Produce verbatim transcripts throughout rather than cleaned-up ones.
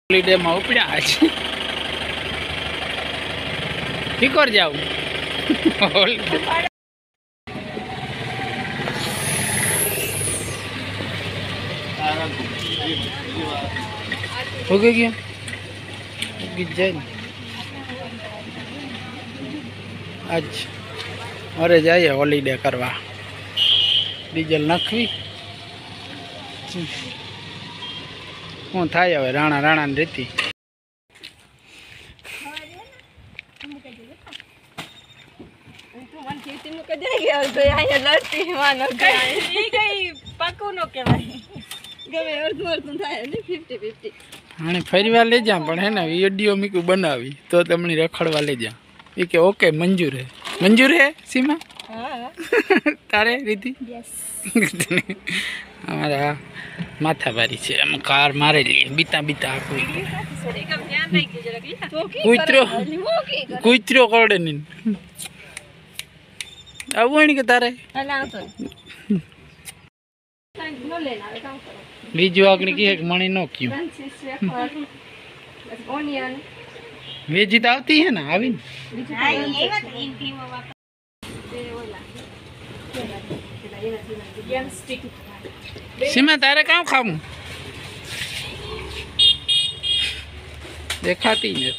Holiday में उपड़ा ठीक कर जाऊ हो गया आज अरे जाइए होलीडे करवा डीजल नाखवी हूँ थाय हवे राणा राणा ने रीति हाँ फरीवा ले जा पण है ना वीडियो मीकू बनावी तो तमने रखड़वा ले जा ये के ओके मंजूर है मंजूर है सीमा तारे रीति हमारा माथा भारी से हम कार मारे लिए बीता बीता कुतरो कुतरो करडे नी अब के तारे बीजू आगनी की एक मणी नो क्यों वेजी तो आती है ना आवी सीमा तारे कहाँ खाऊं देखाती नहीं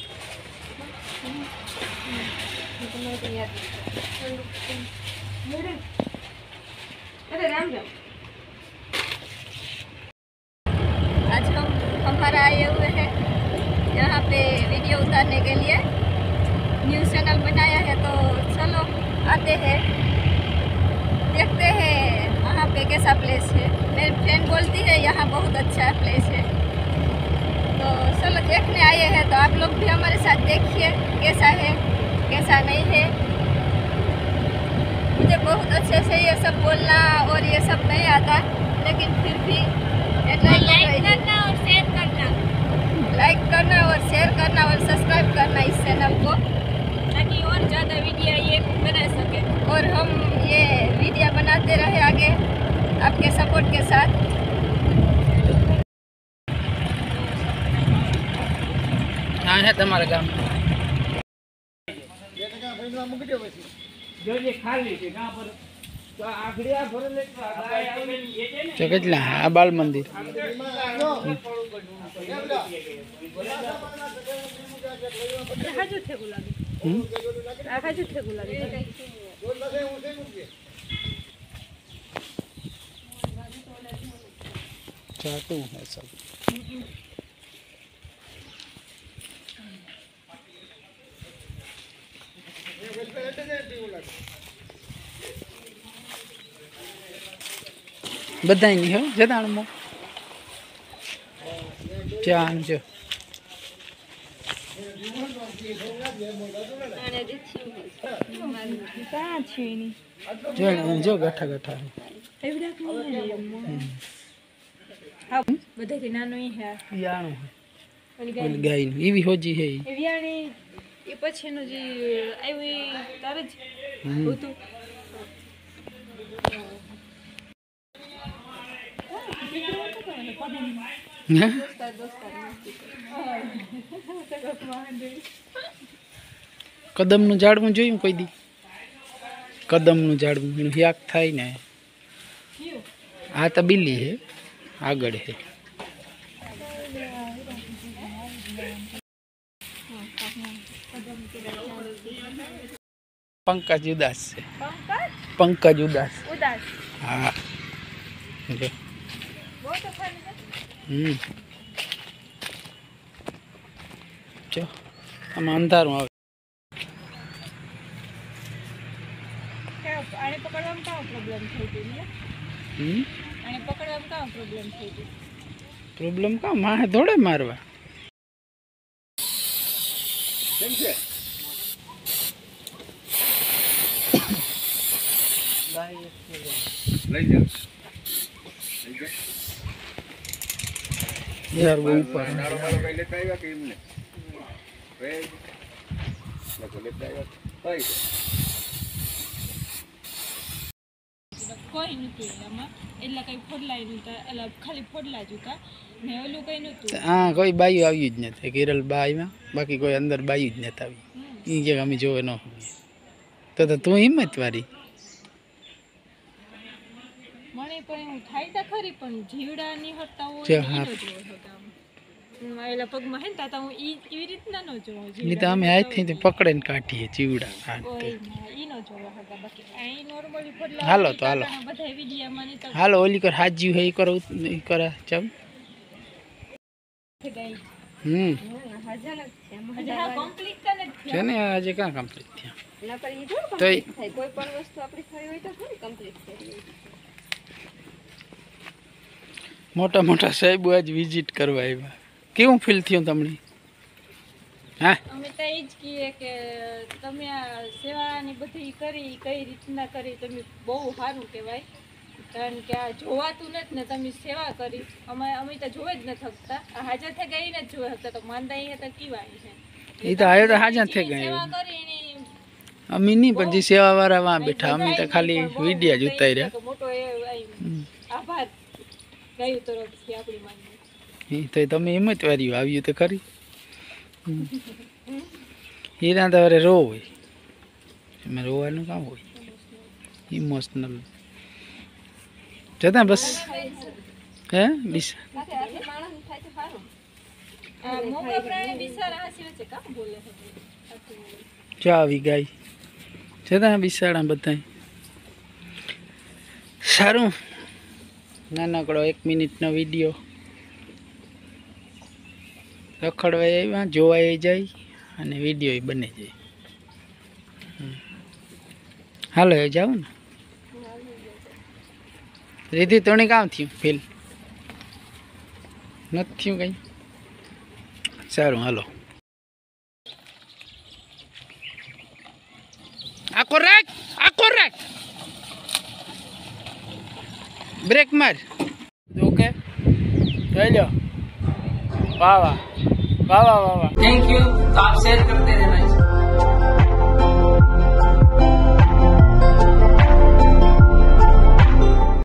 आज हम हमारा आए हुए हैं यहाँ पे वीडियो उतारने के लिए न्यूज़ चैनल बनाया है तो चलो आते हैं देखते हैं वहाँ पे कैसा प्लेस है। मेरी फ्रेंड बोलती है यहाँ बहुत अच्छा प्लेस है तो चलो देखने आए हैं तो आप लोग भी हमारे साथ देखिए कैसा है कैसा नहीं है। मुझे बहुत अच्छे से ये सब बोलना और ये सब नहीं आता लेकिन फिर भी लाइक करना और शेयर करना लाइक करना और शेयर करना और सब्सक्राइब करना इस चैनल को ताकि और ज़्यादा वीडियो ये बना सके और हम ये वीडियो बनाते रहे आगे आपके सपोर्ट के साथ। हाँ है तुम्हारे गाँव तो कितना है बाल मंदिर चाटू है सब बधाई नहीं हो जदान मो जान जो जो जो गठा गठा हाँ बधे की नानो ही है यानो है गाय नी एवी होजी है एवियानी ये पछेनो जी आवी तारे ज होतो कदम नु झाड़वू जोयुं कोई दी कदम नु झाड़वू एनु याक थाय ने आ तो बिल्ली है आगळ है पंकज उदास से पंकज उदास उदास हाँ जो हम्म जो हम अंधारू आवे आने पकड़वामां का प्रॉब्लम થઈ ગઈ ને हम्म आने पकड़वामां का प्रॉब्लम થઈ ગઈ प्रॉब्लम का माहे दौड़े मारवा કેમ છે લઈ જા લઈ જા यार वो ऊपर નારો વાળો કઈ લેતા આવ્યા કે એમને રે લખો લેતા આવ્યા ભાઈ કોઈ નથી આમાં એટલા કઈ ફોડલાય નતા એટલે ખાલી ફોડલા જ હતા હા કોઈ બાયું આવ્યું જ નથી કિરલ બા આવ્યા બાકી કોઈ અંદર બાયું જ નથી આવી એ કે અમે જોવે ન તો તો તું હિંમત વાળી મને પણ એવું થાય તો ખરી પણ જીવડા ની હરતા હોય જે ઈ હા. નો જોવો હતા હું આયેલા પગમાં હે ને તા હું ઈ એવી રીતના નો જોવો એ તો અમે આજથી તો પકડીને કાઢીએ ચીવડા કાઢતે ઓય ના, ઈ નો જોવો હતા બાકી આઈ નોર્મલી ફરલા હાલો તો હાલો બધા વિડિયા માં ની તો હાલો ઓલી કર હાજી હે ઈ કરો ઈ કરે ચમ ગઈ હમ હજાર હજાર હા કમ્પ્લીટ કરે છે ને આજે ક્યાં કમ્પ્લીટ થયા ના પર ઈ જો તો ઈ- થાય કોઈ પણ વસ્તુ આપણી થઈ હોય તો થોડી કમ્પ્લીટ થઈ મોટા મોટા સાહેબ આજ વિઝિટ કરવા આવ્યા કેવું ફીલ થયું તમને હા અમે તો એ જ કહીએ કે તમે આ સેવાની બધી કરી કઈ રીતના કરી તમે બહુ સારું કહેવાય કારણ કે આ જોવાતું નથી ને તમે સેવા કરી અમે અમે તો જોવે જ નથી શકતા આ હાજર થઈ ગઈ ને જ જોવે શકતા તો માંદા અહીંયા તો કીવાય છે એ તો આવ્યો તો હાજર થઈ સેવા ગયા કરી એની અમે નહીં પણ જે સેવા વાળા વાં બેઠા અમે તો ખાલી પણ બહુ વિડિયા જ કઈ ઉતાર્યા કે મોટો એ આઈ આભાર ગયું તરફથી આપણી માનવી એ તો તમે હિંમત વાળી આવ્યું તો ખરી હીરા તો અરે રો હોય એમાં રોવાનું કામ હોય ઇમોશનલ જતા બસ હે બીસ સાથે આથી માણસ થાય તો સારું આ મોંઘા પ્રાણી બિચારા હાસી વચ્ચે કામ બોલે છે સાચું બોલે. ચા આવી ગાય જતા બિસાડા બધા સારું નાનકડો એક મિનિટનો વિડીયો રખડવા આવ્યા જોવાય જાય અને વિડીયો બને જાય હમ. હાલો એ જાઉં ને રીધિ તોણી કામ થયું ફીલ નથી થયું કંઈ સારું હાલો આખો રાખ આખો રાખ બ્રેક માર ઓકે જોઈ લો વાહ વાહ વાહ વાહ વાહ વાહ थैंक यू तो आप शेयर करते रहना